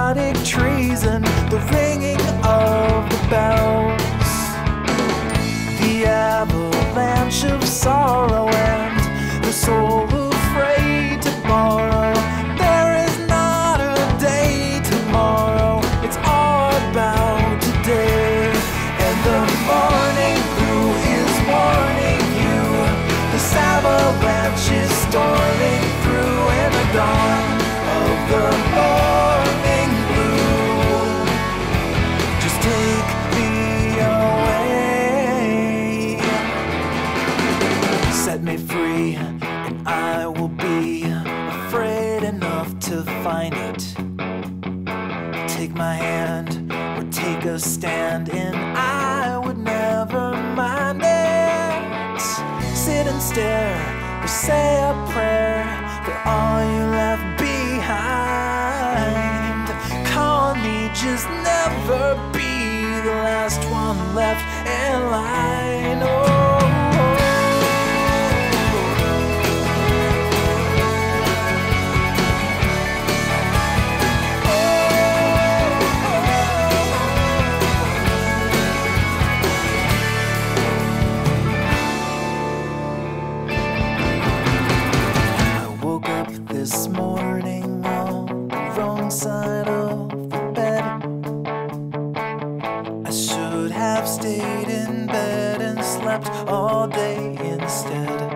exotic trees and the ringing of the bells, the avalanche of sorrow and the soul afraid to borrow. There is not a day tomorrow, it's all about today. And the morning blue is warning you, this avalanche is storming through, and the dawn of the morning blue. Just take me away, set me free, and I will be afraid enough to find it. Take my hand or take a stand, and I would never mind it. Sit and stare or say a prayer for all you left behind. Call me, just never be the last one left in line. Oh. This morning on the wrong side of the bed. I should have stayed in bed and slept all day instead.